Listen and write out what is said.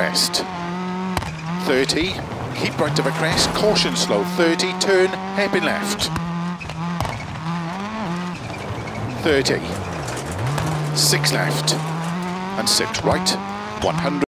crest. 30, keep right of a crest, caution slow. 30, turn, hairpin left. 30, 6 left, and 6 right, 100.